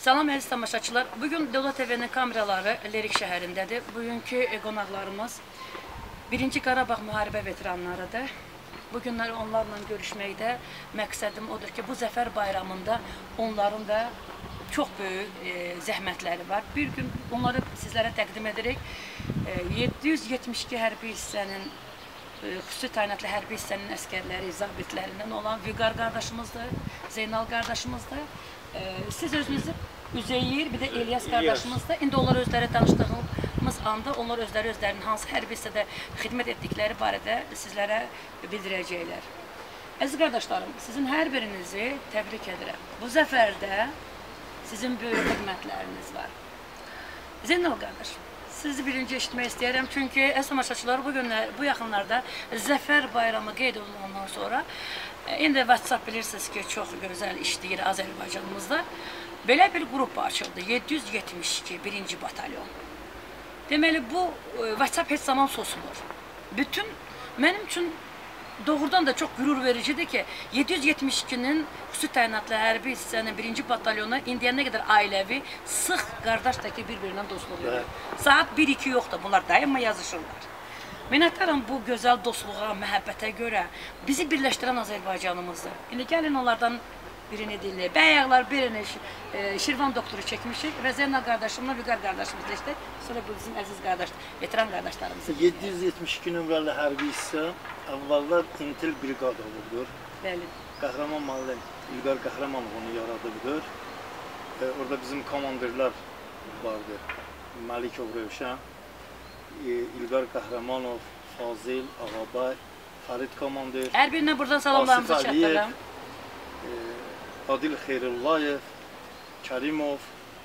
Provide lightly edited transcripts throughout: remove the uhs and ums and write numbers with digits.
Salam əziz tamaşaçılar. Bugün Dövlət TV'nin kameraları Lerik şəhərindədir. Bugünkü qonaqlarımız 1-ci Qarabağ müharibə veteranlarıdır. Bugünlər onlarla görüşməkdə məqsədim odur ki, bu Zəfər bayramında onların da çox böyük zəhmətləri var. Bir gün onları sizlərə təqdim edirik. 772 hərbi hissənin, xüsusi təyinatlı hərbi hissənin əskərləri, zabitlərindən olan Vüqar qardaşımızdır, Zeynal qardaşımızdır. Siz özünüzü Üzeyir, bir də İlyas qardaşımızdır. İndi onlar özləri tanışdığımız anda, onlar özlərinin hansı hərbi hissədə xidmət etdikləri barədə sizlərə bildirəcəklər. Əziz qardaşlarım, sizin hər birinizi təbrik edirəm. Bu zəfərdə sizin böyük xidmətləriniz var. Zeynal qardaş, sizi birinci eşitmək istəyərəm. Çünki əziz tamaşaçılar, bu yaxınlarda Zəfər bayramı qeyd olunandan sonra indi WhatsApp bilirsiniz ki, çox gözəl işləyir Azərbaycanımızda. Belə bir qrup açıldı, 772 1-ci batalyon. Deməli, bu WhatsApp heç zaman susmur. Mənim üçün doğrudan da çox qürur vericidir ki, 772-nin xüsusi təyinatlı hərbi hissənin 1-ci batalyonu indiyə nə qədər ailəvi, sıx qardaş da ki, bir-birindən dostluq edir. Saat 1-2 yoxdur, bunlar daima yazışırlar. Minnətdaram bu gözəl dostluğa, məhəbbətə görə bizi birləşdirən Azərbaycanımızdır. İndi gəlin onlardan birini dinləyək. Bəyəqlər birini Şirvan doktoru çəkmişik və Zeynal qardaşımla Vüqar qardaşımızla işte. Sonra bu bizim əziz qardaş, veteran qardaşlarımız. 772 nömrəli hərbi hissə əvvəllər İntel briqada olurdur. Bəli. Qəhrəman müəllim İlqar Qəhrəmanov onu yaradıbdır. Orada bizim komandirlər vardır. Məlikov Rövşən, İlqar Qəhrəmanov, Fazil, Ağabay, Farid komandir. Hər birinə buradan salamlarımızı çatdırıram. Adil Xeyrullayev, Kərimov,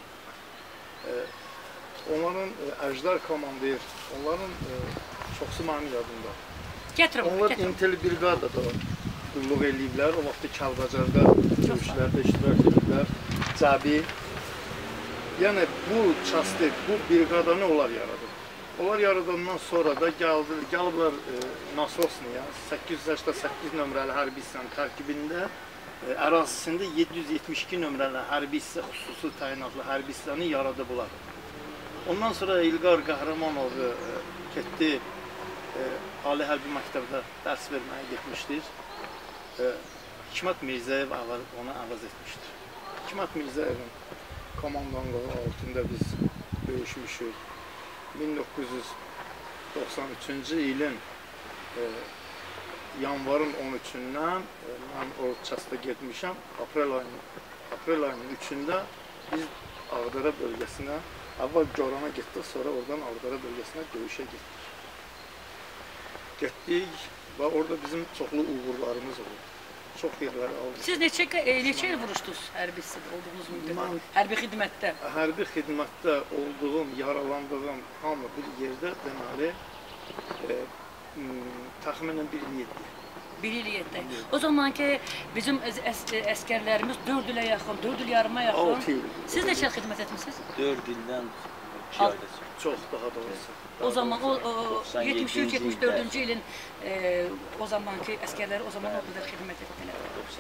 onların Əjdər komandir, onların çoxsu mənim yadımda. Gətirim, onlar İntel briqadada qulluq eləyiblər, o vaxtı Kəlbəcərdə döyüşlərdə iştirak ediblər, Cəbi. Yəni bu çastı, bu briqadanı onlar yaradıb. Onlar yaradandan sonra da gəliblər Nasosniya, 888 nömrəli hərbi hissənin tərkibində ərazisində 772 nömrəli hərbi hissə, xüsusi təyinatlı hərbi hissəni yaradıblar. Ondan sonra İlqar Qəhrəmanov getdi, Ali Hərbi Məktəbdə dərs verməyə getmişdir. Hikmət Mirzəyev onu əvəz etmişdir. Hikmət Mirzəyevin komandanlığı altında biz döyüşmüşük. 1993-cü ilin yanvarın 13-dən mən o çasta getmişəm. Aprel ayının 3-də biz Ağdərə bölgəsinə, əvvəl Gorana getdik, sonra oradan Ağdərə bölgəsinə döyüşə getdik. Getdik və orada bizim çoxlu uğurlarımız oldu. Çox yerləri aldık. Siz neçə il vuruşdunuz hərbi hissədə olduğunuz müddətdə? Hərbi xidmətdə? Hərbi xidmətdə olduğum, yaralandığım hamı bir yerdə deməli təxminən 1 il 7. 1 il 7. O zaman ki bizim əskərlərimiz 4 ilə yaxın, 4 il yarıma yaxın. 6 il. Siz neçə il xidmət etmişsiniz? 4 ildən 2 ayda çox daha doğrusu. O zaman o 73-74-cü ilin o zamanki əskərləri o zaman o qədər xidmət etdilər.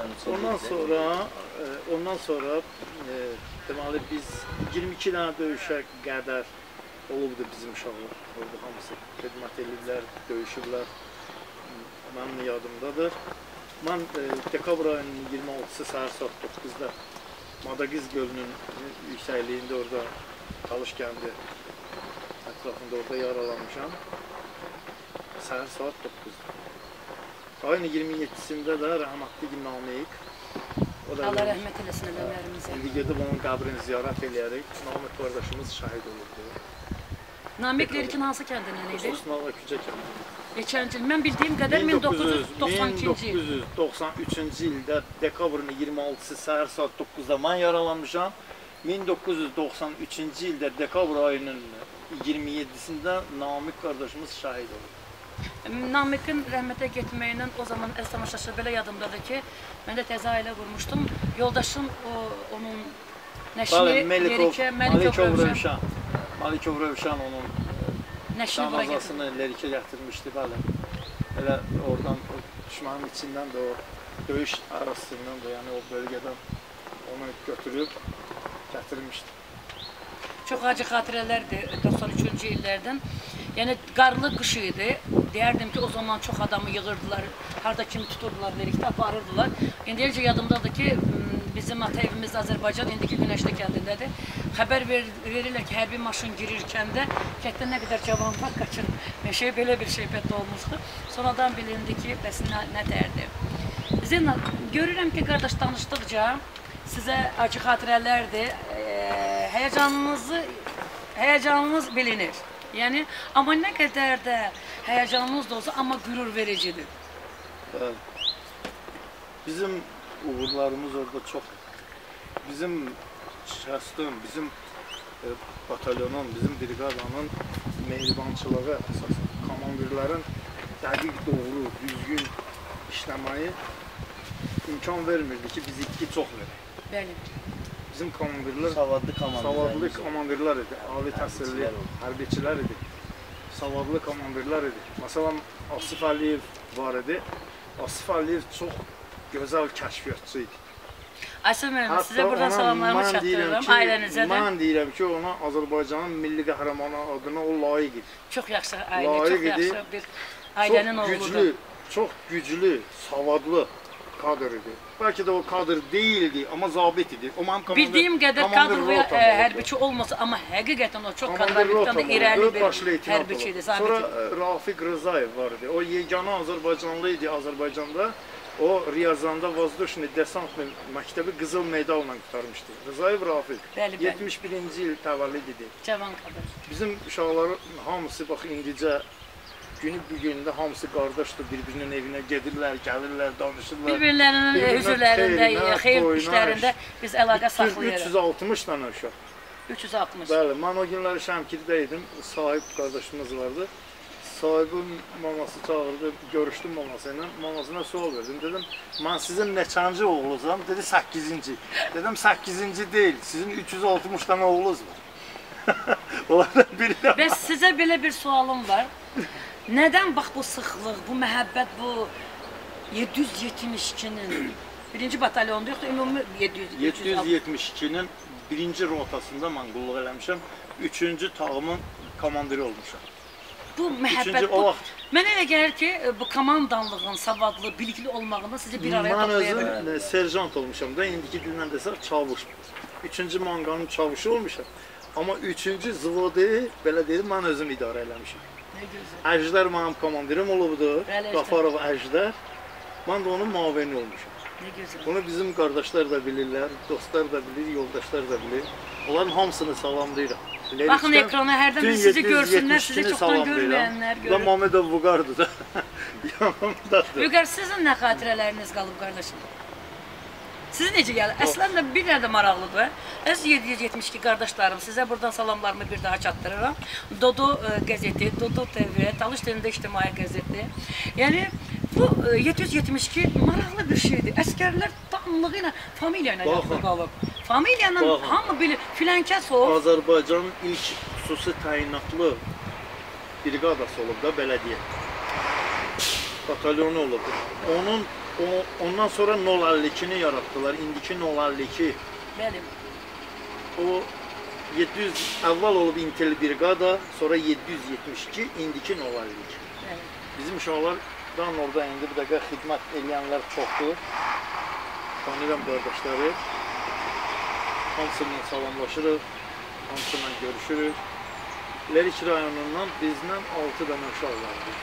Ondan sonra deməli biz 22 dənə döyüşə qədər olubdu bizim uşaqlar. Orada hamısı xidmət ediblər, döyüşüblər. Mənim yadımdadır. Mən dekabr ayının 26-sı səhər saat 9-da Madagiz gölünün yüksəkliyində orada Talış kəndi ətrafında orada yaralanmışam. Səhər saat 9-da. Ayın 27-sində də rəhmətli Namik. Allah rəhmət eləsin ələmlərimizə. İndi gedib onun qəbrini ziyarət eləyərik. Namik qardaşımız şəhid olurdu. Namik Lerikin hansı kəndindən idi? Osmanlı Kücə kəndi. Neçənci il? Mən bildiyim qədər 1992-ci il. 1993-cü ildə dekabrın 26-sı səhər saat 9-da mən yaralanmışam. 1993-cü ildə dekabr ayının 27-sində Namik qardaşımız şəhid oldu. Namikin rəhmətə getməyindən o zaman əziz tamaşaçılar belə yadımdadır ki, mən də təzə ailə qurmuşdum. Yoldaşım onun nəşini Lerikə, Məlikov Rövşən. Məlikov Rövşən onun canazasını Lerikə gətirmişdi, bəli. Elə oradan düşmənin içindən də o döyüş arasından da, yəni o bölgədən onu götürüb gətirmişdi. Çox acı xatirələrdir 93-cü illərdən. Yəni qarlı qış idi. Deyərdim ki, o zaman çox adamı yığırdılar. Harda kimi tuturdular, verikdə aparırdılar. İndiyəcə yadımdadır ki, bizim ata evimiz Azərbaycan, indiki Günəşli kəndindədir. Xəbər verirlər ki, hərbi maşın girirkən də kənddə nə qədər cavan var, qaçın. Meşəyə belə bir şeybət olmuşdu. Sonradan bilindi ki, bəs nə dərdi. Zeynal, görürəm ki, qardaş danışdıqca sizə acı xatirələrdir. Həyəcanınız bilinir. Yəni, amma nə qədər də həyəcanınız da olsa, amma qürur vericidir. Bizim uğurlarımız orada çox. Bizim şəxsdən, bizim batalyonun, bizim briqadanın mehribançılığı əsasən komandirlərin dəqiq, doğru, düzgün işləməyi imkan vermirdi ki, biz itki çox verək. Bəli. Bizim komandirlər Savadlı komandirlər idi, ali təhsilli hərbiçilər idi, savadlı komandirlər idi. Məsələn, Asif Əliyev var idi. Asif Əliyev çox gözəl kəşfiyyatçı idi. Asif müəllim, sizə buradan salamlarımı çatdırıram, ailənizə də. Mən deyirəm ki, ona Azərbaycanın milli qəhrəmanı adına o layiq idi. Çox yaxşı ailə, çox yaxşı bir ailənin oğludur. Çox güclü, savadlı kadr idi. Bəlkə də o kadr deyildi, amma zabit idi. O mənim bildiyim qədər kadr və hərbiçi olmasa, amma həqiqətən o çox kadrlıqdan da irəli bir hərbiçidir, zabit idi. Sonra Rafiq Rızayev var idi. O yeganə Azərbaycanlı idi Azərbaycanda. O Riyazanda Vazdushni Desantlı məktəbi qızıl medalla qurtarmışdı. Rızayev Rafiq. 71-ci il təvəllüd idi. Cavan kadr. Bizim uşaqların hamısı bax indicə günü bu gündə hamısı qardaşdır, bir-birinin evinə gedirlər, gəlirlər, danışırlar. Bir-birlərinin hüzurlərində, xeyir işlərində biz əlaqə saxlayırıq. 360 dənə uşaq. 360. Bəli, mən o günləri Şəmkirdə idim, sahib qardaşımız vardı. Sahibin maması çağırdı, görüşdüm maması ilə, mamasına sual verdim. Dedim, mən sizin neçənci oğlunuzam? Dedi, 8-ci. Dedim, 8-ci deyil, sizin 360 dənə oğlunuz var. Onlardan biri də var. Və sizə belə bir sualım var. Nədən bax bu sıxlıq, bu məhəbbət, bu 772-nin birinci batalyonda yoxdur, ümumi 772-nin birinci rotasında mən qulluq eləmişəm, 3-cü tağımın komandiri olmuşam. Bu məhəbbət, mənə elə gəlir ki, bu komandanlığın, savadlı, bilikli olmağını sizi bir araya toplaya bilir. Mən özüm serjant olmuşam da, indiki dillə desək çavuş. 3-cü manqanın çavuşu olmuşam. Amma 3-cü zvodu, belə deyim, mən özüm idarə eləmişəm. Əjdər mənim komandirim olubdu, Qafarov Əjdər. Mən də onun mavini olmuşam. Bunu bizim qardaşlar da bilirlər, dostlar da bilir, yoldaşlar da bilir. Onların hamısını salamlayıram. Baxın ekrana, hərdən bir sizi görsünlər, sizi çoxdan görməyənlər görür. Bu da Mamedov Vüqardır da. Yanımdadır. Vüqar, sizin nə xatirələriniz qalıb qardaşım? Siz necə gəlir? Əslində bir dənə də maraqlıdır. Əziz 772 qardaşlarım, sizə buradan salamlarımı bir daha çatdırıram. Dodo qəzeti, Dodo TV, Talış dilində ictimai qəzeti. Yəni, bu 772 maraqlı bir şeydir. Əskərlər tamlığı ilə, familiya ilə yaxın qalıb. Familiya ilə hamı bilir, Filənkəsov. Azərbaycanın ilk xüsusi təyinatlı briqadası olub da, belediyə. Batalyonu olub. Ondan sonra 052-ni yaratdılar, indiki 052. Bəli. O 700, əvvəl olub Intel brigada, sonra 772, indiki 052. Bizim uşaqlardan orada indi bir dəqiqə xidmət edənlər çoxdur. Tanıyıram qardaşları. Hamısıyla salamlaşırıq, hamısıyla görüşürük. Lerik rayonundan bizlə 6 dənə uşaq vardı.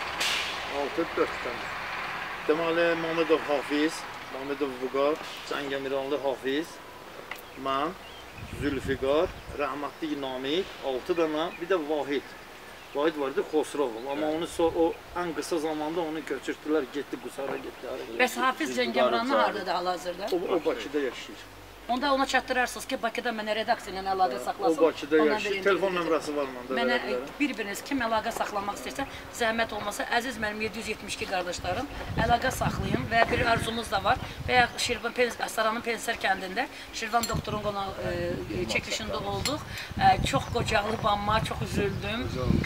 6-4 dənə. Deməli, Mamedov Hafiz, Mamedov Vüqar, Cəngəmiranlı Hafiz, mən, Zülfiqar, rəhmətli Namiq, 6 dənə, bir də Vahid. Vahid vardı, Xosrovov. Amma onu o ən qısa zamanda onu köçürtdülər, getdi Qusara, getdi. Bəs Hafiz Cəngəmiranlı haradadır hal-hazırda? O Bakıda yaşayır. Onda ona çatdırarsınız ki, Bakıda mənə redaksiya ilə əlaqə saxlasın. O Bakıda yaşayır, telefon nömrəsi var məndə. Mənə bir-biriniz kim əlaqə saxlamaq istəyirsə, zəhmət olmasa, əziz mənim 772 qardaşlarım, əlaqə saxlayın və bir arzumuz da var. Və ya Astaranın Pensər kəndində Şirvan doktorun çəkilişində olduq. Çox qocaqlı banma, çox üzüldüm.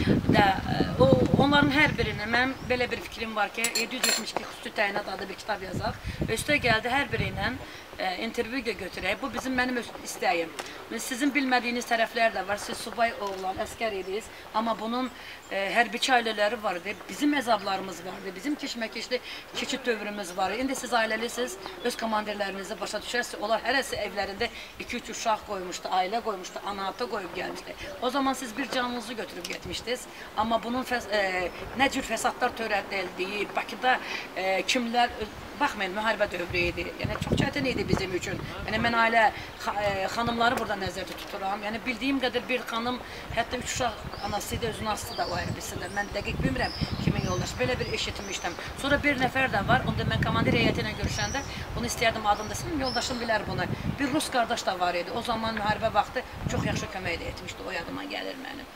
Onların hər birini, mənim belə bir fikrim var ki, 772 xüsusi təyinat adlı bir kitab yazaq və üstə gəldi hər biri ilə intervyu götürək. Bu mənim öz istəyim. Sizin bilmədiyiniz tərəflər də var. Siz subay oğlan, əskər idiniz. Amma bunun hərbiçi ailələri var idi. Bizim əzablarımız vardı. Bizim keşməkeşli keçid dövrümüz var. İndi siz ailəlisiniz, öz komandirlərinizi başa düşərsiniz. Onlar hərəsi evlərində 2-3 uşaq qoymuşdu, ailə qoymuşdu, ana ata qoyub gəlmişdi. O zaman siz bir canınızı götürüb getmişdiniz. Amma bunun nə cür fəsadlar törədildiyi, Bakıda kimlər, baxmayın, müharibə dövrü idi. Yəni, çox çətin idi bizim üçün. Yəni, mən ailə xanımları burada nəzərdə tuturam. Yəni, bildiyim qədər bir xanım, hətta 3 uşaq anası idi, özünün asısı da o hərbisidir. Mən dəqiq bilmirəm kimin yoldaşı. Belə bir eşitmişdim. Sonra bir nəfər də var, onda mən komandir heyəti ilə görüşəndə bunu istəyərdim adım desin, yoldaşım bilər bunu. Bir Rus qardaş da var idi. O zaman müharibə vaxtı çox yaxşı kömək də etmişdi. O yadıma gəlir mənim.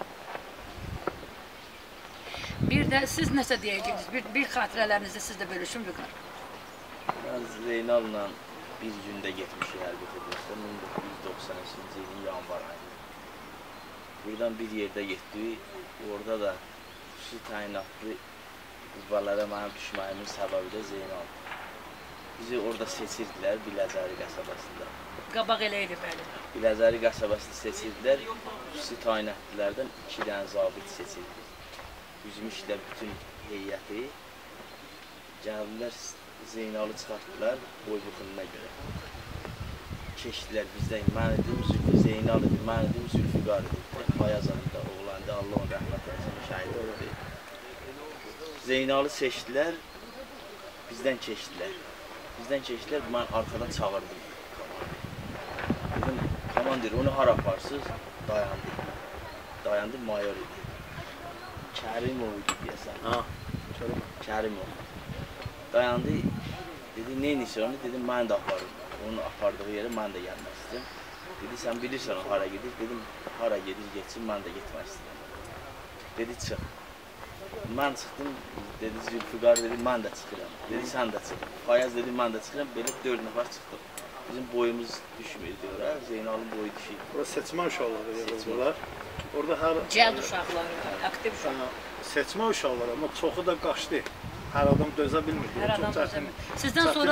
Bir də siz nəsə deyəcəksiniz, bir xatirələrinizi siz də bölüşün Vüqar. Mən Zeynal'la bir gündə getmişik hərbi xidmətdə, 1993-cü ilin yanvar ayında. Buradan bir yerdə getdik, orada da xüsusi təyinatlı qüvvələrə mənim düşməyimin səbəbi də Zeynal. Bizi orada seçirdilər Biləcəri qəsəbəsində. Qabaq elə idi, bəli. Biləcəri qəsəbəsində seçirdilər, xüsusi təyinatlılardan 2 dənə zabit seçildi. Üzmüşlər bütün heyəti, gəldilər, Zeynalı çıxartdılar boy buxununa görə. Keçdilər bizdən, mən idim, Zeynal idi, mən idim, Zülfüqar idi. Ayaz adında oğlandı, Allah onun rəhmət eləsin, şəhid oldu. Zeynalı seçdilər, bizdən keçdilər. Bizdən keçdilər, mən arxadan çağırdım. Dedim, komandir, onu hara aparsınız? Dayandı. Dayandı, mayor idi. Kərimov idi deyəsən. Kərimov. Dayandı, dedi, neynisi onu? Dedim, mən də aparım. Onun apardığı yerə mən də gəlmək istəyirəm. Dedi, sən bilirsən o hara gedir? Dedim, hara gedir, geçsin, mən də getmək istəyirəm. Dedi, çıx. Mən çıxdım, dedi, Zülfüqar dedi, mən də çıxıram. Dedi, sən də çıx. Ayaz dedi, mən də çıxıram. Belə 4 nəfər çıxdıq. Bizim boyumuz düşmürdü ora, Zeynal'ın boyu düşüyor. Orada seçmə uşaqları yazıldılar. Orada hər... Cəld uşaqları, aktiv uşaqları. Seçmə uşaqları, amma çoxu da qaçdı. Hər adam dözə bilmirdi. Hər adam dözə bilmirdi. Sizdən sonra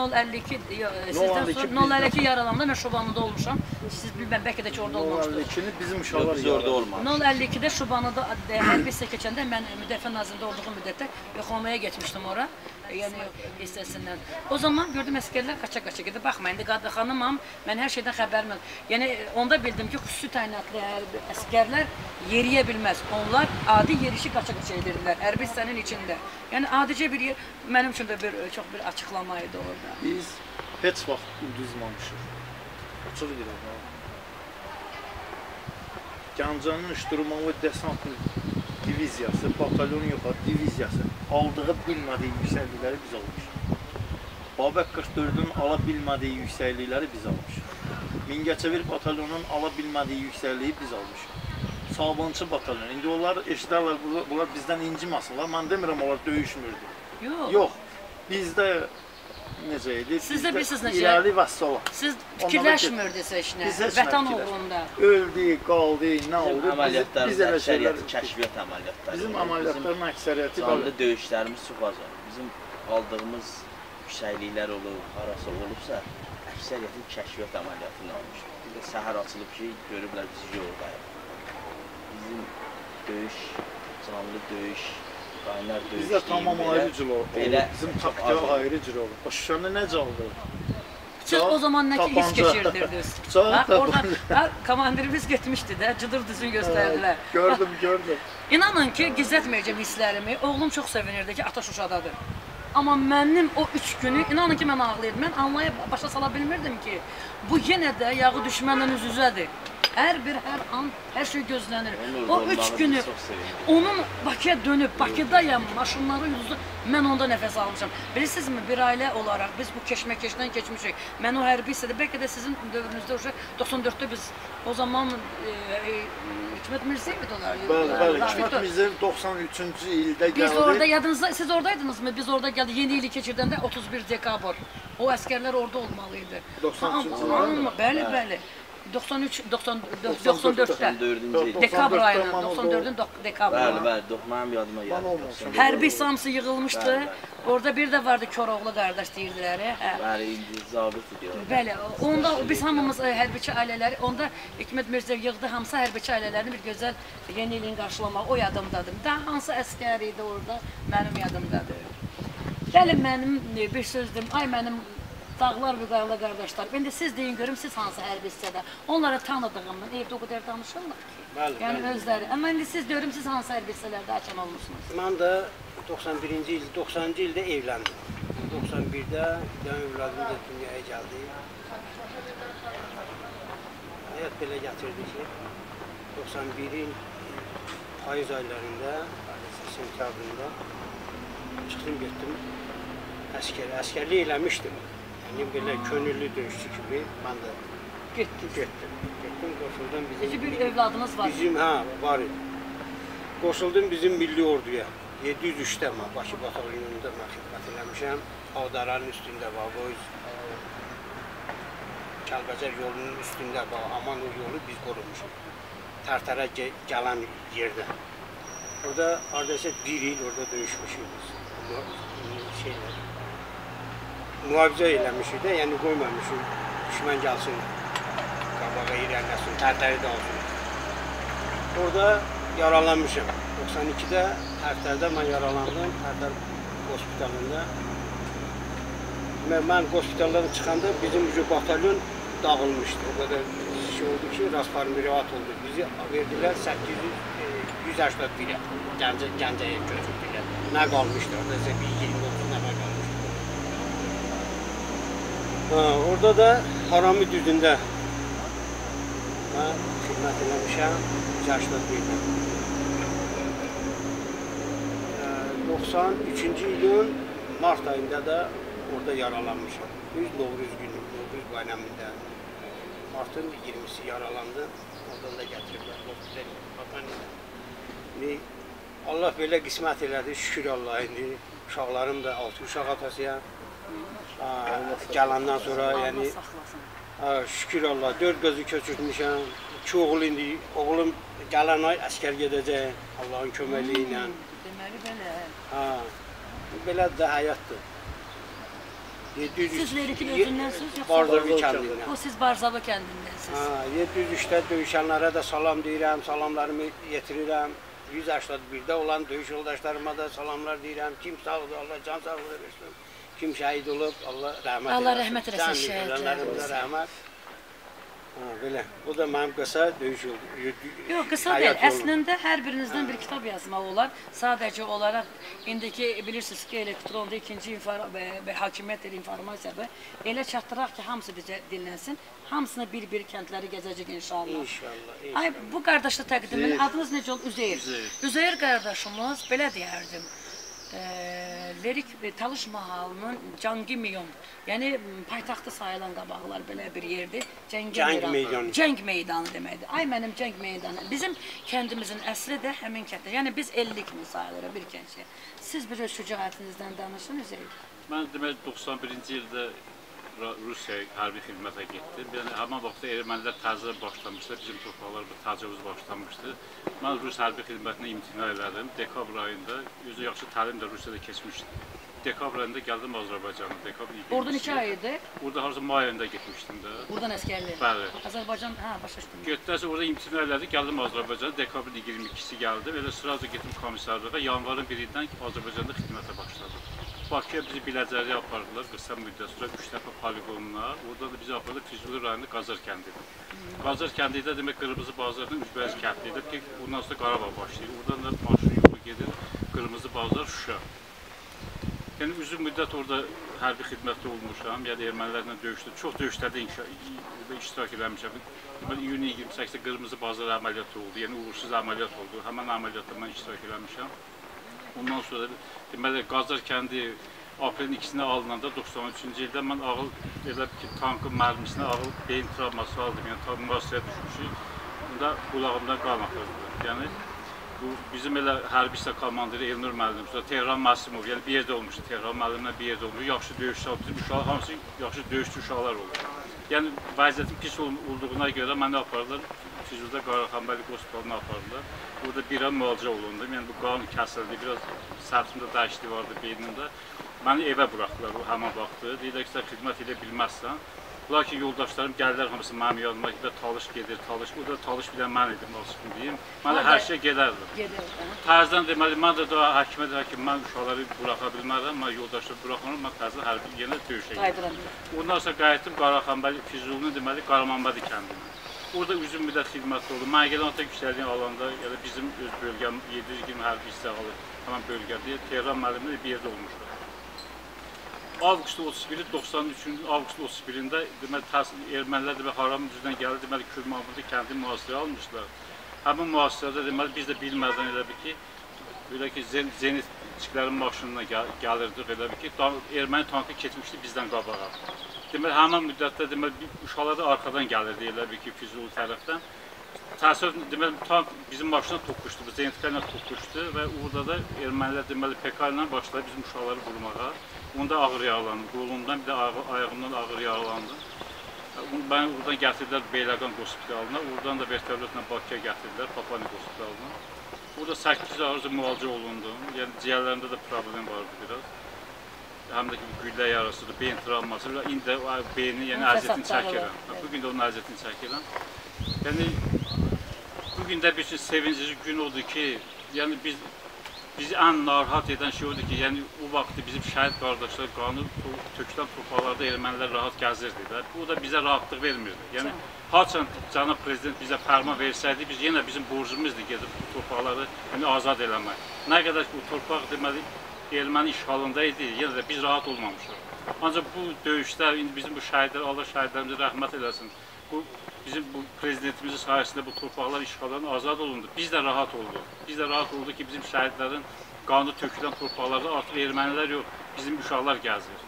052 yaralanında mən Şubanlıda olmuşam. Siz bilməm, bəlkə də ki orada olmamışdınız. 052-ni bizim uşaqlar biz orada olmamışıq. 052-də Şubanlıda hərbi hissə keçəndə mən müdafiə nazirində olduğum müddətdə yoxlamaya getmişdim ora. Yəni hissəsindən. O zaman gördüm əskərlər qaça-qaça gedir. Baxmayın, indi qadın xanımam, mən hər şeydən xəbərim yox. Yəni onda bildim ki, xüsusi təyinatlı əskərlər yeriyə bilməz. Onlar adi yerişi qaça-qaça edirdilər hərbi hissənin içində. Yəni adicə bir yer, mənim üçün də çox bir açıqlama idi orada. Biz heç vaxt uduzmamışıq. Açıq deyirəm. Gəncənin Şturmovi Desantlı diviziyası, batalyon yox, diviziyası aldığı bilmədiyi yüksəklikləri biz almışıq. Babək 44-ün ala bilmədiyi yüksəklikləri biz almışıq. Mingəçevir batalyonun ala bilmədiyi yüksəkliyi biz almışıq. Sabunçu batalyon. İndi onlar eşidərlər, bunlar bizdən incimasınlar. Mən demirəm, onlar döyüşmürdü. Yox. Bizdə necə idi? Sizdə bilirsiniz necə? İrəli və sola. Siz fikirləşmirdiniz heç nə, vətən uğrunda. Öldü, qaldı, nə oldu? Əməliyyatlarımız, əksəriyyəti kəşfiyyat əməliyyatları. Bizim əməliyyatların əksəriyyəti canlı döyüşlərimiz çox az olur. Bizim aldığımız yüksəkliklər olub, harası olubsa, əksəriyyəti kəşfiyyat əməliyyatını almışıq. Bir də səhər açılıb ki, görüblər bizi yoldayıq. Bizim döyüş, canlı döyüş, qaynar döyüş bizdə tamam ayrı cür olur. Bizim taktiğe ayrı cür olur. Şuşanı necə aldı? Siz o zaman nə ki his keçirdirdiniz? Bax, orada komandirimiz getmişdi də, cıdır düzün göstərdilər. Gördüm. İnanın ki, gizlətməyəcəm hisslərimi. Oğlum çox sevinirdi ki, ata Şuşadadır. Amma mənim o 3 günü, inanın ki, mən ağlayırdım. Mən başa sala bilmirdim ki, bu yenə də yağı düşmənlə üz-üzədir. Hər an, hər şey gözlənir. O 3 günü, onun Bakıya dönüb, Bakıdayam, maşınları yüzü, mən onda nəfəs almışam. Bilirsinizmi, bir ailə olaraq biz bu keşməkeşdən keçmişik. Mən o hərbi hissədə, bəlkə də sizin dövrünüzdə 94-də biz o zaman Hikmət Mirzəyev olar. Bəli, Hikmət Mirzəyev 93-cü ildə gəldi. Biz orada, yadınızda, siz oradaydınızmı? Biz orada gəldik, yeni ili keçirdəndə 31 dekabr. O əskərlər orada olmalıydı. 93-cü ildə? Bəli. 94-də. 94-cü il. Dekabr ayının, 94-ün dekabr Bəli, ayı. bəli, mənim yadıma gəldi. Hərbi hamısı yığılmışdı. Orada bir də vardı Koroğlu qardaş deyirdilər. Hə. Bəli, indi zabit idi. Bəli, onda biz hamımız hərbiçi ailələri, onda Hikmət Mirzəyev yığdı hamısı hərbiçi ailələrini bir gözəl yeni ilin qarşılamağı o yadımdadır. Daha hansı əskər idi orada mənim yadımdadır. Bəli, mənim bir sözdüm, ay mənim dağlar vüqarlı qardaşlar. İndi siz deyin görüm, siz hansı hərbi hissədə? Onları tanıdığımdan evdə o qədər danışırlar ki. Yəni özləri. Amma indi siz görüm, siz hansı hərbi hissələrdə hakim olmuşsunuz? Mən də 91-ci il, 90-cı ildə evləndim. 91-də bir dənə övladım da dünyaya gəldi. Həyat belə gətirdi ki, 91-in payız aylarında, sentyabrında çıxdım, getdim əskəri. Əskərlik eləmişdim. Yəni belə könüllü döyüşçü kimi mən də getdim, qoşuldum bizim... Peki bir evladınız var mı? Bizim, var idi. Qoşuldum bizim milli orduya. 703'də mən Bakı batalyonunda mən xidmət eləmişəm. Ağdaranın üstündə var, Kəlbəcər yolunun üstündə var, aman o yolu biz qorumuşuq. Tərtərə gələn yerdə. Orada aradasa bir il orada döyüşmüşük biz. Mühafizə eləmişik də, yəni qoymamışıq, düşmən gəlsin, qabağa irəliləsin, tərtəri də olsun. Orada yaralanmışım. 92'də Tərtərdə mən yaralandım, Tərtər hospitalında. Mən hospitaldan çıxanda bizim batalyon dağılmışdı. O kadar şey oldu ki, rasformirat oldu. Bizi verdiler 181'e, Gəncəyə götürdülər. Nə qalmışdı orada, bir 20-30 nəfər qalmışdı. Orada da Harami düzündə mən xidmət eləmişəm, 181'də. 93-cü ilin mart ayında da orada yaralanmışam. Biz Novruz günü, Novruz bayramında martın 20'si yaralandı. Oradan da getirdiler. Allah böyle qismət elədi, şükür Allah indi. Uşaqlarım da 6 uşaq atasıyam. Gəlandan sonra yəni şükür Allah 4 gözü köçürtmüşəm. 2 oğul indi, oğlum gələn ay əskər gedəcək Allahın köməkliyi ilə. Deməli belə. Belə də həyatdır. Siz Lerikin özündənsiniz yoxsa? Barzavı kəndindən. O siz Barzavı kəndindəsiniz. 703'də döyüşənlərə də salam deyirəm, salamlarımı yetirirəm. 181'də olan döyüş yoldaşlarıma da salamlar deyirəm. Kim sağdır, Allah can sağlığı versin. Kim şəhid olub, Allah rəhmət eləsin. Allah rəhmət eləsin şəhidlərimizə rəhmət. Belə. O da mənim qısa döyüş yolu. Yox, qısa deyil. Əslində hər birinizdən bir kitab yazmaq olar. Sadəcə olaraq indiki bilirsiniz ki, elektronda ikinci hakimiyyət informasiyada elə çatdıraq ki, hamısı bizə dinlənsin. Hamısını bir-bir kəndləri gəzəcək inşallah. İnşallah. Ay, bu qardaşla təqdimin adınız necə oldu? Üzeyir. Üzeyir qardaşımız belə deyərdim. Lerik Talış mahalının Cangi Miyon, yəni paytaxtı sayılan qabaqlar belə bir yerdir. Cəng meydanı deməkdir. Ay mənim cəng meydanı. Bizim kəndimizin əsli də həmin kənddir. Yəni biz 50 kimi sayılırıq bir kəndçi. Siz bir öz şücaətinizdən danışın Üzeyir. Mən demək 91-ci ildə Rusiyaya hərbi xidmətə getdim. Yəni həmin vaxtda ermənilər təzə başlamışdı, bizim torpaqlarda təcavüz başlamışdı. Mən Rus hərbi xidmətinə imtina elədim. Dekabr ayında, özü yaxşı təlim də Rusiyada keçmişdi. Dekabr ayında gəldim Azərbaycana. Orada neçə ay idi? Orada harca may ayında getmişdim də. Buradan əskərliyə? Bəli. Azərbaycan, başa düşdüm. Getdikdən sonra orada imtina elədik, gəldim Azərbaycana. Dekabrın 22'si gəldim. Elə sıracı getdim komissarlığa. Yanvarın 1-dən Azərbaycanda xidmətə başladım. Bakıya bizi Biləcəriyə apardılar qısa müddət sonra 3 dəfə poligonuna. Orada da bizi apardılar Füzuli rayonu Qazar kəndidir. Qazar kəndidə demək Qırmızı Bazardan Üzbəyiz kəndidir ki, ondan sonra Qarabağ başlayır. Oradan da maşın yolu gedir Qırmızı Bazar Şuşa. Yəni uzun müddət orada hərbi xidmətdə olmuşam. Yəni ermənilərlə döyüşdə, çox döyüşlərdə iştirak eləmişəm. İyun 28'də Qırmızı Bazar əməliyyatı oldu. Yəni uğursuz əməliyyat oldu. Həmən əməliyyatda mən iştirak eləmişəm. Ondan sonra deməli Qazar kəndi aprelin 2'sində alınanda 93-cü ildə mən ağıl elə ki tankın mərmisinə ağıl beyin travması aldım. Yəni mühasirəyə düşmüşük. Bunda qulağımdan qan axırdı. Yəni bu bizim elə hərbi hissə komandiri Elnur müəllim, sonra Tehran Məsimov, yəni bir yerdə olmuşdu. Tehran müəllimlə bir yerdə olmuş. Yaxşı döyüşçülər, bizim uşaqlar hamısı yaxşı döyüşçü uşaqlar olur. Yəni vəziyyətin pis olduğuna görə məni apardılar. Füzulidə Qaraxanbəyli hospitalına apardılar. Burada bir ay müalicə olundu. Yəni bu qan kəsildi, biraz sərtimdə dəyişiklik vardı beynimdə. Məni evə buraxdılar o həmin vaxtı. Deyirlər ki, sən xidmət edə bilməzsən. Lakin yoldaşlarım gəldilər hamısı mənim yanıma ki, talış gedir, talış. O da talış bir də mən idim, açıqını deyim. Mən hər şey gedərdim. Tərzdən deməli, mən də daha həkimə deyir ki, mən uşaqları buraxa bilmərəm, mən yoldaşları buraxmıram, mən tərzdən hərbi yenə döyüşə gedirəm. Ondan sonra qayıtdım Qaraxanbəyli Füzulinin deməli Qaramanbədi kəndinə. Orada uzun müddət xidmətli oldu. Məgəlanta yüksəldiyin alanda, yəni bizim öz bölgəm 720 hərbi hissə alır. Həmən bölgədə Tehran müəllimlə bir yerdə olmuşdu. Avqust 31-i, 93-cü avqust 31-də deməli ermənilər deməli Haram düzdən gəldi, deməli Kürmamurda kəndini mühasirəyə almışlar. Həmin mühasirədə deməli biz də bilmədən elə bir ki, belə ki zenitçilərin maşınına gəlirdik elə bir ki, erməni tankı keçmişdi bizdən qabağa. Deməli həmin müddətdə deməli uşaqlar da arxadan gəlirdi elə bir ki, Füzuli tərəfdən. Təəssüf deməli tank bizim maşına toqquşdu, zenitçilər ilə toqquşdu və orada da ermənilər deməli PK ilə başladı bizim uşaqları vurmağa. Onda ağır yaralandım, qolumdan bir də ayağımdan ağır yaralandım. Bəni oradan gətirdilər Beyləqan hospitalına, oradan da vertolyotla Bakıya gətirdilər Papanik hospitalına. Orada 8 ağır müalicə olundum, yəni ciyərlərimdə də problem vardı biraz. Həm də ki, güllə yarasıdır, beyin travması, indi də beyni, yəni əziyyətini çəkirəm. Bugün də onun əziyyətini çəkirəm. Yəni, bugün də bir sevincli gün odur ki, yəni bizi ən narahat edən şey odur ki, yəni o vaxtı bizim şəhid qardaşlar qanı tökülən torpaqlarda ermənilər rahat gəzirdilər. Bu da bizə rahatlıq vermirdi. Yəni, haçan cənab prezident bizə fərman versəydi, biz yenə bizim borcumuzdur gedib bu torpaqları azad eləmək. Nə qədər ki, o torpaq deməli erməni işğalında idi, yenə də biz rahat olmamışıq. Ancaq bu döyüşlər, indi bizim bu şəhidlər, Allah şəhidlərimizə rəhmət eləsin. Bizim bu prezidentimizin sayəsində bu torpaqlar işğaldan azad olundu. Biz də rahat olduq. Biz də rahat olduq ki, bizim şəhidlərin qanı tökülən torpaqlarda artıq ermənilər yox, bizim uşaqlar gəzir.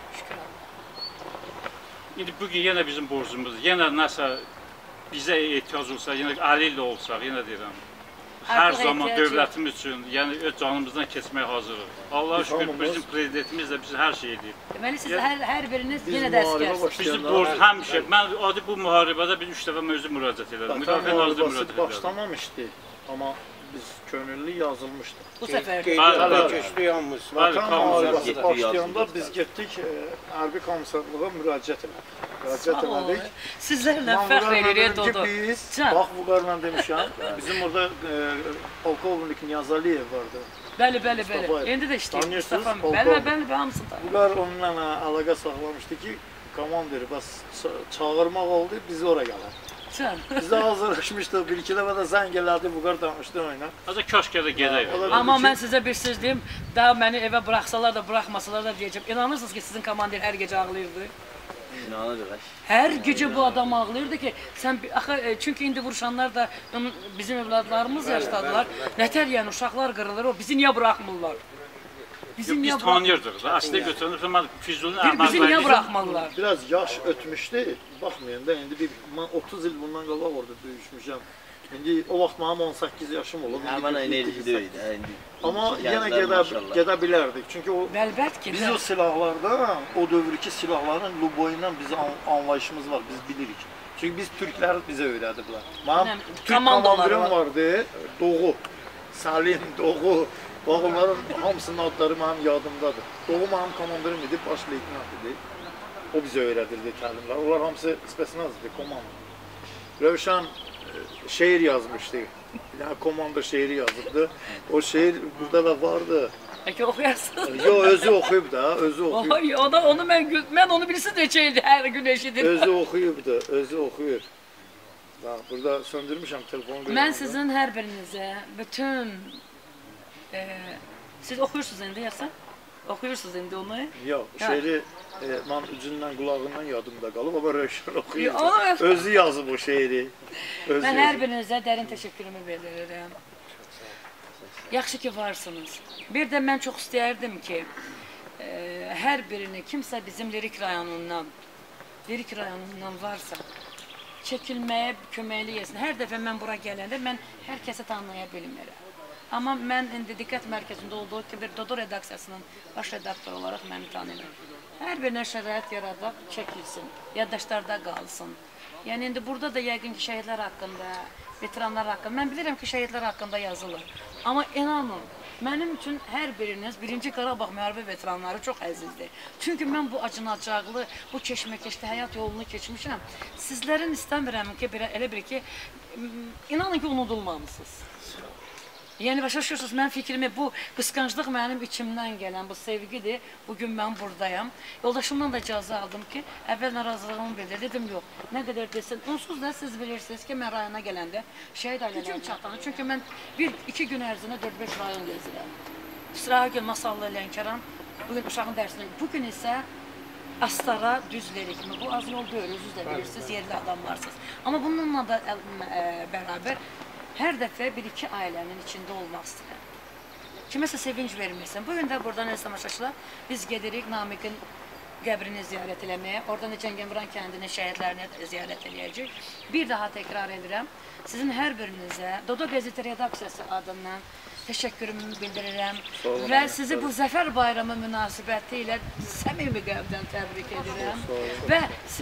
İndi bugün yenə bizim borcumuzdur. Yenə nəsə bizə ehtiyac olsa, yenə əli ilə olsaq, yenə deyirəm. Hər zaman dövlətimiz üçün, yəni öz canımızdan keçməyə hazırıq. Allah'a şükür, bizim prezidentimiz də bizi hər şey edir. Deməli, siz hər biriniz yenə də əskərsiniz. Bizim borc həmişə, mən adi bu müharibədə biz 3 dəfə mövzu müraciət elədim. Müdafiə Nazirliyi müraciət elədim. Başlamamışdı, amma biz könüllü yazılmışdı. Bu səfər. Keçdi yalnız. Vətən müharibəsi başlayanda biz getdik hərbi komissarlığa müraciət elədik. Sizlərlə fəxr edirik Dodo. Biz, bax Vüqarla demişəm, bizim orada polkovnik Niyazaliyev vardı. Bəli. İndi də işləyir Mustafa. Bəli, hamısını tanıyır. Vüqar onunla əlaqə saxlamışdı ki, komandir, çağırmaq oldu, biz ora gələr. Biz də hazırlaşmışdıq, bir-iki dəfə də zəng elədi, Vüqar danışdı oyna. Azə köşkədə gedək. Amma mən sizə bir söz deyim, daha məni evə buraxsalar da, buraxmasalar da deyəcəm. İnanırsınız ki, sizin komandir hər gecə ağlayırdı? İnanırıq. Hər gecə bu adam ağlayırdı ki, çünki indi vuruşanlar da bizim evladlarımız yaşdadılar. Nətər yəni, uşaqlar qırılır, bizi niyə buraxmırlar? Biz tanıyırdıq da, əslində götürülür, mən Füzulinin əməl bizi niyə buraxmırlar? Biraz yaş ötmüşdü, baxmayın da, indi mən 30 il bundan qabaq orada döyüşmüşəm. İndi o vaxt mənim 18 yaşım olub. Həmən enerji deyil. Amma yenə gedə bilərdik. Çünki biz o silahlardan, o dövrki silahların Luboyla bizim anlayışımız var, biz bilirik. Çünki biz Türkləri bizə öyrədiblər. Mənim Türk komandirim vardı, Doğu, Salim, Doğu. Bax, onların hamısının adları mənim yadımdadır. Doğu mənim komandirim idi, baş leytinat idi. O bizə öyrədirdi təlimlər. Onlar hamısı spesnaz idi, komanda. Rövşən şeir yazmışdı. Yəni komanda şeiri yazırdı. O şeir burada da vardı. Peki oxuyarsın. Yo, özü oxuyub da, özü oxuyub. Onu mən onu bilirsiniz neçəydi, hər gün eşidir. Özü oxuyubdu, özü oxuyur. Burada söndürmüşəm telefonu. Mən sizin hər birinizə bütün siz oxuyursunuz indi yoxsa? Oxuyursunuz indi onu? Yox, şeiri mən ucundan, qulağından yadımda qalıb, amma Rövşən oxuyur. Özü yazıb o şeiri. Mən hər birinizə dərin təşəkkürümü bildirirəm. Yaxşı ki varsınız. Bir də mən çox istəyərdim ki, hər birini, kimsə bizim lirik rayonundan varsa, çəkilməyə köməkli yesin. Hər dəfə mən bura gələndə mən hər kəsi tanıya bilmirəm. Amma mən indi diqqət mərkəzində olduğu kimi bir Dodo redaksiyasının baş redaktoru olaraq məni tanıyır. Hər birinə şərait yaradaq, çəkilsin, yaddaşlarda qalsın. Yəni indi burada da yəqin ki, şəhidlər haqqında, veteranlar haqqında, mən bilirəm ki, şəhidlər haqqında yazılır. Amma inanın, mənim üçün hər biriniz 1-ci Qarabağ müharibə veteranları çox əzizdir. Çünki mən bu acınacaqlı, bu keşməkeşli həyat yolunu keçmişəm. Sizlərin istəmirəm ki, elə bir ki, inanın ki, unudulmamısınız. Yəni, başa düşürsünüz, mən fikrimi, bu qısqanclıq mənim içimdən gələn bu sevgidir. Bugün mən buradayım. Yoldaşımdan da icazə aldım ki, əvvəl narazılığımı bildir. Dedim, yox, nə qədər desin. Onsuz da siz bilirsiniz ki, mən rayona gələndə şəhid ailələrinin çatanı. Çünki mən 1-2 gün ərzində 4-5 rayon gezirəm. İsrahil, Masallı, Lənkəran, bugün uşağın dərsini. Bugün isə Astara, Düzlerikmi, bu az yol deyil, özünüz də bilirsiniz, yerli adamlarsınız. Amma bununla da bərabər hər dəfə 1-2 ailənin içində olmaq istəyirəm. Kiməsə sevinç vermirsən. Bugün də buradan əziz tamaşaçılar, biz gedirik Namiqin qəbrini ziyarət eləməyə. Oradan da Cəngəmran kəndinin şəhidlərini ziyarət eləyəcək. Bir daha təkrar edirəm. Sizin hər birinizə Dodo qəzeti redaksiyası adından təşəkkürümü bildirirəm və sizi bu Zəfər Bayramı münasibəti ilə səmimi qəlbdən təbrik edirəm və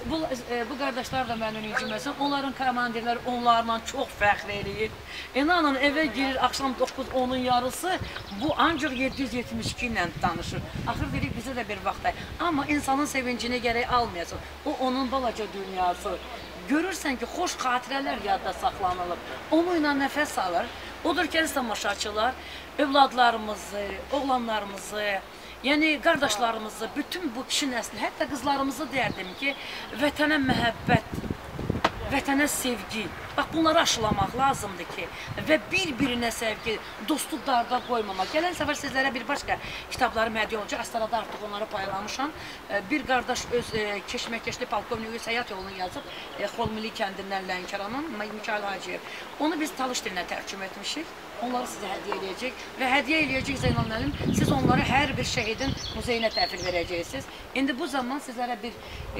bu qardaşlar da məndən inciməsin, onların komandirləri onlarla çox fəxr eləyir. İnanın, evə girir, axşam 9-10-un yarısı, bu ancaq 772 ilə danışır. Axır dedik, bizə də bir vaxt. Amma insanın sevincini gərək almayasın. O, onun balaca dünyası. Görürsən ki, xoş xatirələr yadda saxlanılıb. Onu ilə nəfəs alır. Odur ki, tamaşaçılar, övladlarımızı, oğlanlarımızı, yəni qardaşlarımızı, bütün bu kişi nəsli, hətta qızlarımızı deyərdim ki, vətənə məhəbbət, vətənə sevgi, bax bunları aşılamaq lazımdır ki və bir-birinə sevgi, dostu darda qoymamaq. Gələn səfər sizlərə bir başqa kitablarım hədiyyə olacaq, Astarada artıq onları paylamışam. Bir qardaş öz keşməkeşli polkovnik öz həyat yolunu yazıb, Xolmili kəndindən Lənkəranın, Mikail Hacıyev. Onu biz Talış dilinə tərcümə etmişik. Onları sizə hədiyyə eləyəcək və hədiyyə eləyəcək Zeynal müəllim. Siz onları hər bir şəhidin muzeyinə təhvil verəcəksiniz. İndi bu zaman sizlərə bir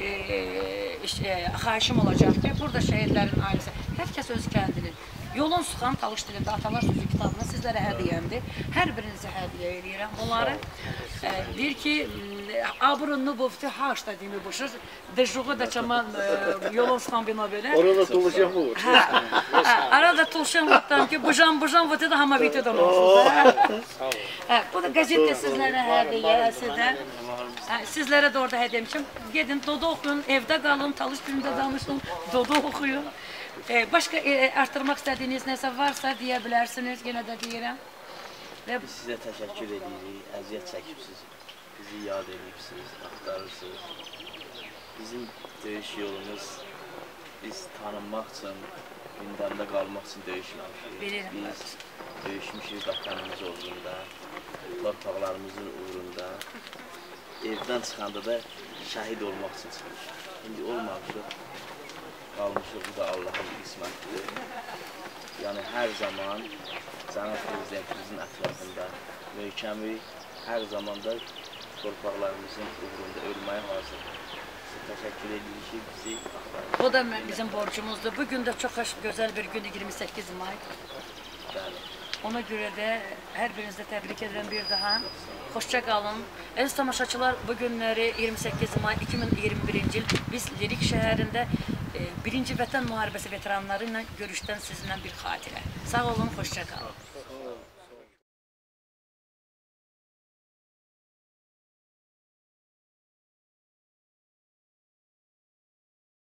xahişim olacaq ki, burada şəhidlərin ailəsi, hər kəs öz kəndinin, Yolun Sıxan Talış dilində Atalar sözü kitabını sizlərə hədiyyəmdir. Hər birinizə hədiyyə eləyirəm onları. Deyir ki, abrunlu bufti haşda deyimi buşur. Dejuğu da çaman Yolun Sıxan bina belə. Orada tuluşan bu. Arada tuluşan vətdən ki, bujan vəti də hama viti də olsunuz. Bu da qəzetdə sizlərə hədiyyəsidir. Sizlərə də orada hədiyyəmişim. Gedin, Dodo oxuyun, evdə qalın, Talış dilində danışın, Dodo oxuyun. Başqa artırmaq istədiyiniz nəsə varsa deyə bilərsiniz, yenə də deyirəm. Biz sizə təşəkkür edirik, əziyyət çəkibsiniz, bizi yad edibsiniz, axtarırsınız. Bizim döyüş yolumuz, biz tanınmaq üçün, gündəmdə qalmaq üçün döyüşməmişik. Biz döyüşmüşük vətənimiz uğrunda, torpaqlarımızın uğrunda. Evdən çıxanda da şəhid olmaq üçün çıxmışıq. İndi olmamışıq. Qalmışıq, bu da Allahın qismətidir. Yəni, hər zaman Cənab Prezidentimizin ətrafında möhkəmik, hər zaman da torpaqlarımızın uğrunda ölməyə hazırdır. Təşəkkür edirik ki, bizi axtarır. Bu da bizim borcumuzdur. Bugün də çox gözəl bir gündür, 28 may. Bəli. Ona görə də hər birinizdə təbrik edirəm bir daha. Xoşça qalın. Əziz tamaşaçılar, bu günləri 28 may 2021-ci il biz Lerik şəhərində 1-ci Vətən müharibəsi veteranları ilə görüşdən sizinlə bir xatirə. Sağ olun, xoşça qalın.